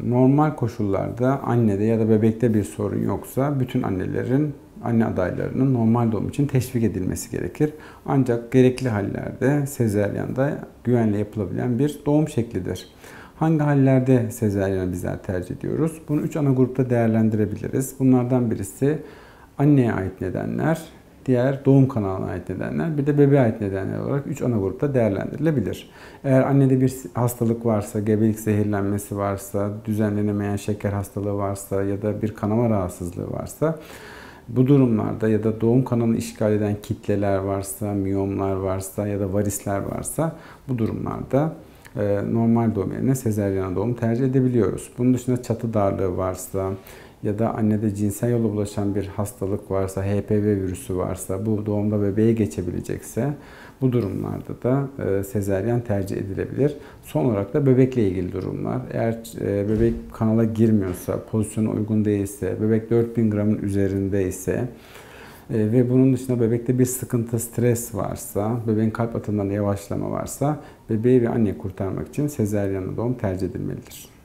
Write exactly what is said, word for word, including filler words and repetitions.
normal koşullarda annede ya da bebekte bir sorun yoksa bütün annelerin, anne adaylarının normal doğum için teşvik edilmesi gerekir. Ancak gerekli hallerde sezaryen de güvenle yapılabilen bir doğum şeklidir. Hangi hallerde sezaryen bizler tercih ediyoruz? Bunu üç ana grupta değerlendirebiliriz. Bunlardan birisi anneye ait nedenler, diğer doğum kanalına ait nedenler, bir de bebeğe ait nedenler olarak üç ana grupta değerlendirilebilir. Eğer annede bir hastalık varsa, gebelik zehirlenmesi varsa, düzenlenemeyen şeker hastalığı varsa ya da bir kanama rahatsızlığı varsa, bu durumlarda ya da doğum kanalını işgal eden kitleler varsa, miyomlar varsa ya da varisler varsa bu durumlarda normal doğum yerine sezaryen doğum tercih edebiliyoruz. Bunun dışında çatı darlığı varsa ya da annede cinsel yolla bulaşan bir hastalık varsa, H P V virüsü varsa, bu doğumda bebeğe geçebilecekse bu durumlarda da sezaryen tercih edilebilir. Son olarak da bebekle ilgili durumlar. Eğer bebek kanala girmiyorsa, pozisyona uygun değilse, bebek dört bin gramın üzerinde ise ve bunun dışında bebekte bir sıkıntı, stres varsa, bebeğin kalp atımlarında yavaşlama varsa bebeği ve anneyi kurtarmak için sezaryen doğum tercih edilmelidir.